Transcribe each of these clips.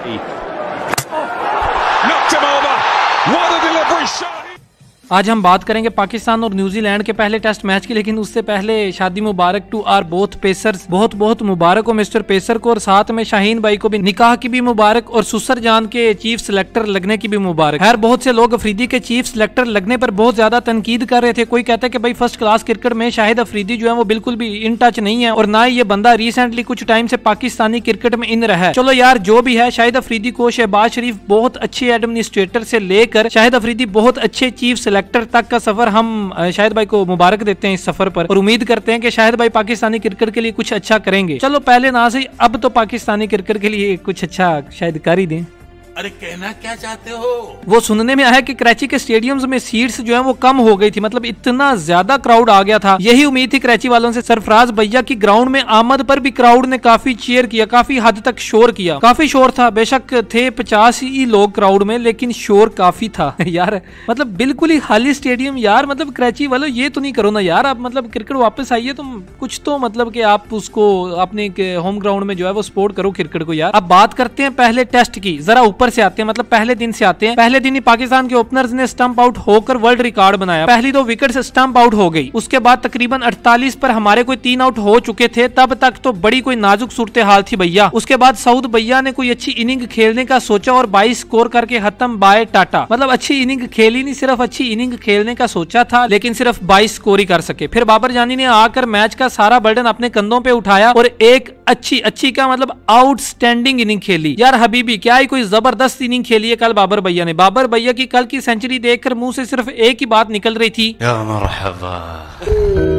आज हम बात करेंगे पाकिस्तान और न्यूजीलैंड के पहले टेस्ट मैच की, लेकिन उससे पहले शादी मुबारक टू आर बोथ पेसर्स। बहुत बहुत मुबारक हो मिस्टर पेसर को, और साथ में शाहीन भाई को भी निकाह की भी मुबारक और सुसर जान के चीफ सिलेक्टर लगने की भी मुबारक। खैर बहुत से लोग अफरीदी के चीफ सिलेक्टर लगने पर बहुत ज्यादा तनकीद कर रहे थे। कोई कहता है कि भाई फर्स्ट क्लास क्रिकेट में शाहिद अफरीदी जो है वो बिल्कुल भी इन टच नहीं है, और ना ही ये बंदा रिसेंटली कुछ टाइम से पाकिस्तानी क्रिकेट में इन रहा है। चलो यार जो भी है, शाहिद अफरीदी को शहबाज शरीफ बहुत अच्छे एडमिनिस्ट्रेटर से लेकर शाहिद अफरीदी बहुत अच्छे चीफ सिलेक्टर तक का सफर हम शाहिद भाई को मुबारक देते हैं इस सफर पर, और उम्मीद करते हैं कि शाहिद भाई पाकिस्तानी क्रिकेट के लिए कुछ अच्छा करेंगे। चलो पहले ना से अब तो पाकिस्तानी क्रिकेट के लिए कुछ अच्छा शायद कर ही दें। अरे कहना क्या चाहते हो? वो सुनने में आया कि कराची के स्टेडियम्स में सीट्स जो है वो कम हो गई थी, मतलब इतना ज्यादा क्राउड आ गया था। यही उम्मीद थी कराची वालों से। सरफराज भैया की ग्राउंड में आमद पर भी क्राउड ने काफी चीयर किया, काफी हद तक शोर किया। काफी शोर था, बेशक थे 50 ही लोग क्राउड में, लेकिन शोर काफी था यार। मतलब बिल्कुल ही खाली स्टेडियम यार। मतलब कराची वालों ये तो नहीं करो ना यार, आप मतलब क्रिकेट वापस आइए तुम, कुछ तो मतलब कि आप उसको अपने होम ग्राउंड में जो है वो सपोर्ट करो क्रिकेट को यार। अब बात करते हैं पहले टेस्ट की, जरा ऊपर से आते हैं, मतलब पहले दिन से आते हैं। पहले दिन ही पाकिस्तान के ओपनर्स ने स्टंप आउट होकर वर्ल्ड रिकॉर्ड बनाया। पहली 2 विकेट से स्टंप आउट हो गई। उसके बाद तकरीबन 48 पर हमारे कोई 3 आउट हो चुके थे। तब तक तो बड़ी कोई नाजुक सूरत हाल थी भैया। उसके बाद सऊद भैया ने कोई अच्छी इनिंग खेलने का सोचा और 22 स्कोर करके खत्म बाय टाटा। मतलब अच्छी इनिंग खेली नहीं, सिर्फ अच्छी इनिंग खेलने का सोचा था, लेकिन सिर्फ 22 स्कोर ही कर सके। फिर बाबर जानी ने आकर मैच का सारा बर्डन अपने कंधों पे उठाया और एक अच्छी का मतलब आउटस्टैंडिंग इनिंग खेली। यार हबीबी क्या ही कोई जबरदस्त इनिंग खेली है कल बाबर भैया ने। बाबर भैया की कल की सेंचुरी देखकर मुंह से सिर्फ एक ही बात निकल रही थी, या मरहबा।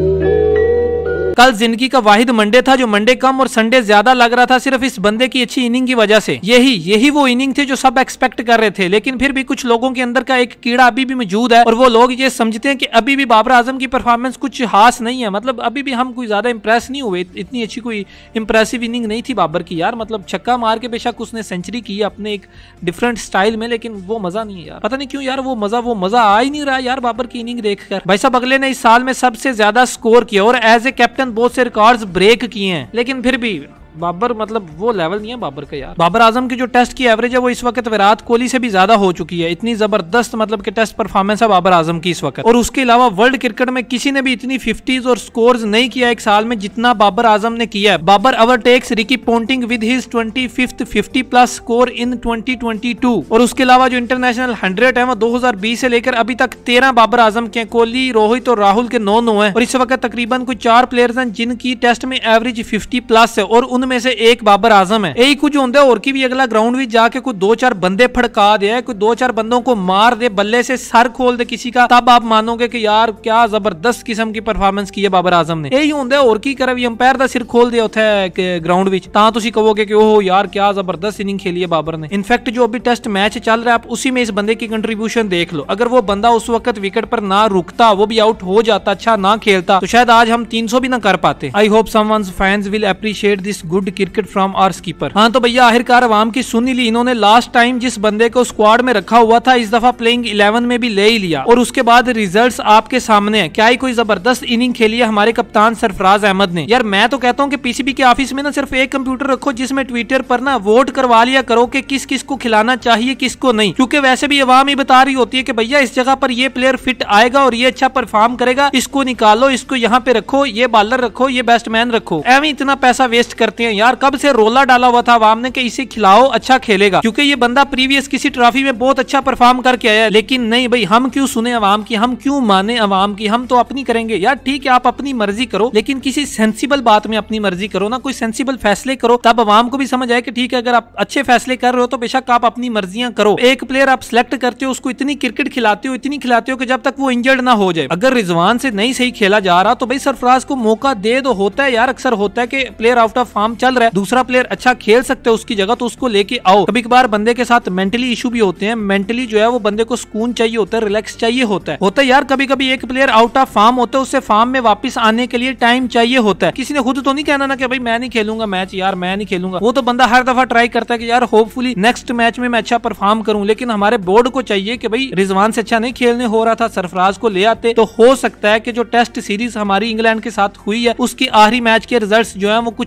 कल जिंदगी का वाहिद मंडे था जो मंडे कम और संडे ज्यादा लग रहा था, सिर्फ इस बंदे की अच्छी इनिंग की वजह से। यही वो इनिंग थी जो सब एक्सपेक्ट कर रहे थे, लेकिन फिर भी कुछ लोगों के अंदर का एक कीड़ा अभी भी मौजूद है, और वो लोग ये समझते हैं कि अभी भी बाबर आजम की परफॉर्मेंस कुछ खास नहीं है। मतलब अभी भी हम कोई ज्यादा इंप्रेस नहीं हुए, इतनी अच्छी कोई इंप्रेसिव इनिंग नहीं थी बाबर की यार। मतलब छक्का मार के बेशक उसने सेंचुरी की अपने एक डिफरेंट स्टाइल में, लेकिन वो मजा नहीं है यार। पता नहीं क्यों यार वो मजा आ ही नहीं रहा यार बाबर की इनिंग देखकर। भाई साहब अगले ने इस साल में सबसे ज्यादा स्कोर किया और एज ए कैप्टन बहुत से रिकॉर्ड्स ब्रेक किए हैं, लेकिन फिर भी बाबर मतलब वो लेवल नहीं है बाबर का यार। बाबर आजम की जो टेस्ट की एवरेज है वो इस वक्त विराट कोहली से भी ज्यादा हो चुकी है। इतनी जबरदस्त मतलब कि टेस्ट परफॉर्मेंस है बाबर आजम की इस वक्त। और उसके अलावा वर्ल्ड क्रिकेट में किसी ने भी इतनी 50s और स्कोर्स नहीं किया एक साल में जितना बाबर आजम ने किया है। Babar overtakes Ricky Ponting with his 25th 50+ score in 2022। और उसके अलावा जो इंटरनेशनल 100 है वो 2020 से लेकर अभी तक 13 बाबर आजम के, कोहली रोहित और राहुल के 9 है। और इस वक्त तकरीबन कोई 4 प्लेयर्स हैं जिनकी टेस्ट में एवरेज 50+ है, और उनमें से एक बाबर आजम है। यही कुछ होता है और की भी अगला ग्राउंड भी जाके कोई 2-4 बंदे फड़का दे, कोई 2-4 बंदों को मार दे, बल्ले से सर खोल दे किसी का, तब आप मानोगे कि यार क्या जबरदस्त किस्म की परफॉर्मेंस की है बाबर आजम ने। यही होता है और की कर अंपायर का सिर खोल दिया होता है ग्राउंड विच, ता तुसी कहोगे कि ओह यार क्या जबरदस्त इनिंग खेली है बाबर ने। इनफैक्ट जो अभी टेस्ट मैच चल रहा है आप उसी में इस बंदे की कंट्रीब्यूशन देख लो। अगर वो बंदा उस वक्त विकेट पर ना रुकता, वो भी आउट हो जाता, अच्छा ना खेलता, तो शायद आज हम 300 भी ना कर पाते। I hope someone's fans will appreciate this good cricket from our skipper. हाँ तो भैया आखिरकार अवाम की सुन ही ली। इन्होंने लास्ट टाइम जिस बंदे को स्क्वाड में रखा हुआ था इस दफा प्लेइंग 11 में भी ले ही लिया, और उसके बाद रिजल्ट्स आपके सामने है। क्या ही कोई जबरदस्त इनिंग खेली है हमारे कप्तान सरफराज अहमद ने। यार मैं तो कहता हूँ कि पीसीबी के ऑफिस में ना सिर्फ एक कंप्यूटर रखो जिसमें ट्विटर पर ना वोट करवा लिया करो कि किस किस को खिलाना चाहिए किसको नहीं, क्योंकि वैसे भी अवाम ही बता रही होती है कि भैया इस जगह पर ये प्लेयर फिट आएगा और ये अच्छा परफॉर्म करेगा, इसको निकालो, इसको यहाँ पे रखो, ये बॉलर रखो, ये बैट्समैन रखो। एवं इतना पैसा वेस्ट करते हैं यार। कब से रोला डाला हुआ था अवाम ने कि इसे खिलाओ अच्छा खेलेगा, क्योंकि ये बंदा प्रीवियस किसी ट्रॉफी में बहुत अच्छा परफॉर्म करके आया है। लेकिन नहीं भाई, हम क्यों सुने अवाम की, हम क्यों माने अवाम की, हम तो अपनी करेंगे। यार ठीक है आप अपनी मर्जी करो, लेकिन किसी सेंसिबल बात में अपनी मर्जी करो ना, कोई सेंसिबल फैसले करो, तब अवाम को भी समझ आए कि ठीक है अगर आप अच्छे फैसले कर रहे हो तो बेशक आप अपनी मर्जियां करो। एक प्लेयर आप सिलेक्ट करते हो, उसको इतनी क्रिकेट खिलाते हो, इतनी खिलाते हो कि जब तक वो इंजर्ड ना हो जाए। अगर रिजवान से नहीं सही खेला जा रहा तो भाई सरफराज को मौका दे दो। होता है यार, अक्सर होता है कि प्लेयर आउट ऑफ फॉर्म चल रहा है, दूसरा प्लेयर अच्छा खेल सकते हो उसकी जगह, तो उसको लेके आओ। कभी कभार बंदे के साथ मेंटली इशू भी होते हैं, मेंटली जो है वो बंदे को सुकून चाहिए होता है, रिलैक्स चाहिए होता है यार। कभी कभी एक प्लेयर आउट ऑफ फॉर्म होता है, उससे फॉर्म में वापस आने के लिए टाइम चाहिए होता है। किसी ने खुद तो नहीं कहना ना कि भाई मैं नहीं खेलूंगा मैच, यार मैं नहीं खेलूंगा। वो तो बंदा हर दफा ट्राई करता है कि यार होपफुली नेक्स्ट मैच में मैं अच्छा परफॉर्म करूं, लेकिन हमारे बोर्ड को चाहिए कि भाई रिजवान से अच्छा नहीं खेलने हो रहा था, सरफराज को ले आते तो हो सकता है कि जो टेस्ट सीरीज हमारी इंग्लैंड के साथ हुई है उसकी आखिरी मैच के रिजल्ट्स जो है वो कुछ और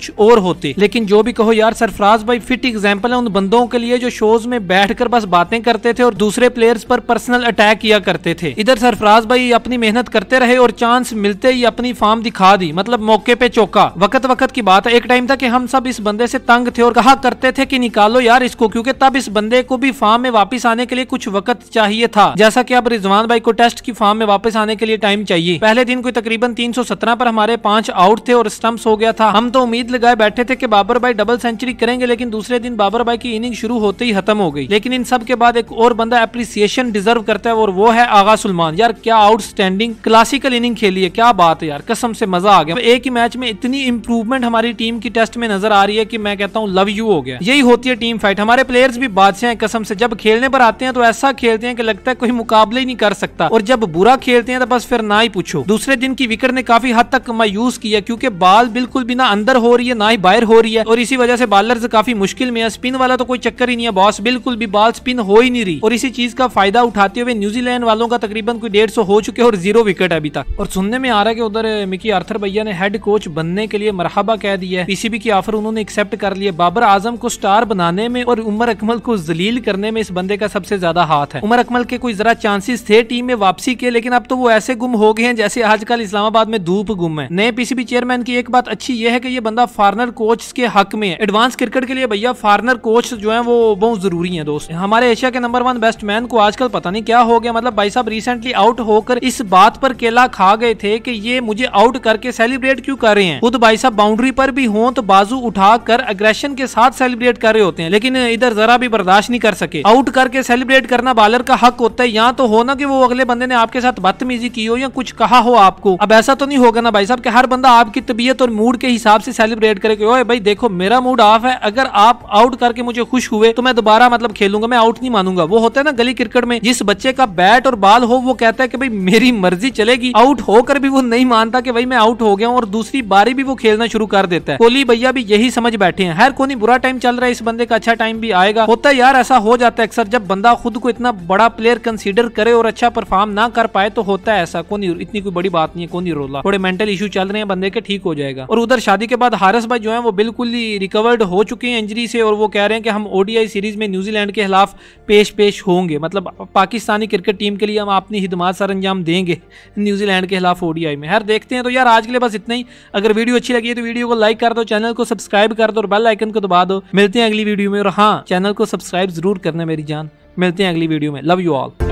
होते। लेकिन जो भी कहो यार, सरफराज भाई फिट एग्जाम्पल है उन बंदों के लिए जो शोज में बैठकर बस बातें करते थे और दूसरे प्लेयर्स पर पर्सनल अटैक किया करते थे। इधर सरफराज भाई अपनी मेहनत करते रहे और चांस मिलते ही अपनी फॉर्म दिखा दी, मतलब मौके पे चौका। वक्त की बात है, एक टाइम था कि हम सब इस बंदे से तंग थे और कहा करते थे कि निकालो यार इसको, क्योंकि तब इस बंदे को भी फॉर्म में वापस आने के लिए कुछ वक्त चाहिए था, जैसा कि अब रिजवान भाई को टेस्ट की फॉर्म में वापस आने के लिए टाइम चाहिए। पहले दिन कोई तकरीबन 317 पर हमारे 5 आउट थे और स्टंप्स हो गया था। हम तो उम्मीद लगाए बैठे थे कि बाबर भाई डबल सेंचुरी करेंगे, लेकिन दूसरे दिन बाबर भाई की इनिंग शुरू होते ही खत्म हो गई। लेकिन इन सब के बाद एक और बंदा एप्रिसिएशन डिजर्व करता है और वो है आगा सुलेमान। यार क्या आउटस्टैंडिंग क्लासिकल इनिंग खेली है, क्या बात है यार, कसम से मजा आ गया। एक ही मैच में इतनी इंप्रूवमेंट हमारी टीम की टेस्ट में नजर आ रही है कि मैं कहता हूँ लव यू हो गया। यही होती है टीम फाइट। हमारे प्लेयर्स भी बादशाह हैं कसम से, जब खेलने पर आते हैं तो ऐसा खेलते हैं कि लगता है कोई मुकाबले ही नहीं कर सकता, और जब बुरा खेलते हैं तो बस फिर ना ही पूछो। दूसरे दिन की विकेट ने काफी हद तक मायूस किया, क्योंकि बॉल बिल्कुल भी ना अंदर हो रही है ना ही बाहर हो रही है, और इसी वजह से बॉलर्स काफी मुश्किल में है। स्पिन वाला तो कोई चक्कर ही नहीं है बॉस, बिल्कुल भी बॉल स्पिन हो ही नहीं रही, और इसी चीज का फायदा उठाते हुए न्यूजीलैंड वालों का तकरीबन कोई 150 हो चुके और 0 विकेट अभी तक। और सुनने में आ रहा है कि उधर मिकी आर्थर भैया ने हेड कोच बनने के लिए मरहबा कह दिया है, पीसीबी की ऑफर उन्होंने एक्सेप्ट कर लिया। बाबर आजम को स्टार बनाने में और उमर अकमल को जलील करने में इस बंदे का सबसे ज्यादा हाथ है। उमर अकमल के कोई जरा चांसेस थे टीम में वापसी के, लेकिन अब तो वो ऐसे गुम हो गए हैं जैसे आजकल इस्लामाबाद में धूप गुम है। नए पीसीबी चेयरमैन की एक बात अच्छी ये है कि ये बंदा फॉरनर कोच के हक में है। एडवांस क्रिकेट के लिए भैया फॉरनर कोच जो है वो बहुत जरूरी है दोस्त। हमारे एशिया के नंबर 1 बैट्समैन को आजकल पता नहीं क्या हो गया, मतलब भाई साहब रिसेंटली आउट होकर इस बात पर केला खा गए थे कि ये मुझे आउट करके सेलिब्रेट क्यों कर रहे हैं। खुद भाई साहब बाउंड्री पर भी हो तो बाजू उठाकर अग्रेशन के साथ सेलिब्रेट कर रहे होते हैं, लेकिन इधर जरा भी बर्दाश्त नहीं कर सके। आउट करके सेलिब्रेट करना बॉलर का हक होता है, यहाँ तो हो ना कि वो अगले बंदे ने आपके साथ बदतमीजी की हो या कुछ कहा हो आपको। अब ऐसा तो नहीं होगा ना भाई साहब कि हर बंदा आपकी तबीयत और मूड के हिसाब से सेलिब्रेट करे कि ओए भाई देखो मेरा मूड ऑफ है, अगर आप आउट करके मुझे खुश हुए तो मैं दोबारा मतलब खेलूंगा, मैं आउट नहीं मानूंगा। वो होता है ना गली क्रिकेट में, जिस बच्चे का बैट और बॉल हो वो कहता है कि भाई मेरी मर्जी चलेगी, आउट होकर भी वो नहीं मानता कि भाई मैं आउट हो गया हूं, और दूसरी बारी भी वो खेलना शुरू कर देता है। कोहली भैया भी यही समझ बैठे हैं। खैर कोई बुरा टाइम चल रहा है, इस बंदे का अच्छा टाइम भी आएगा। होता है यार, ऐसा हो जाता है अक्सर, जब बंदा खुद को इतना बड़ा प्लेयर कंसीडर करे और अच्छा परफॉर्म ना कर पाए तो होता है ऐसा। कोई इतनी कोई बड़ी बात नहीं है, कोई नहीं रोला, थोड़े मेंटल इशू चल रहे हैं बंदे के, ठीक हो जाएगा। और उधर शादी के बाद हारिस भाई जो है वो बिल्कुल ही रिकवर्ड हो चुके हैं इंजरी से, और वो कह रहे हैं कि हम ओडीआई सीरीज में न्यूजीलैंड के खिलाफ पेश होंगे, मतलब पाकिस्तानी क्रिकेट टीम के लिए हम अपनी हिदमात सर अंजाम देंगे न्यूजीलैंड के खिलाफ ओडीआई में। हर देखते हैं। तो यार आज के लिए बस इतना ही। अगर वीडियो अच्छी लगी है तो वीडियो को लाइक कर दो, चैनल को सब्सक्राइब कर दो और बेल आइकन को दबा दो। मिलते हैं अगली वीडियो में, और हाँ चैनल को सब्सक्राइब जरूर करना मेरी जान। मिलते हैं अगली वीडियो में। Love you all.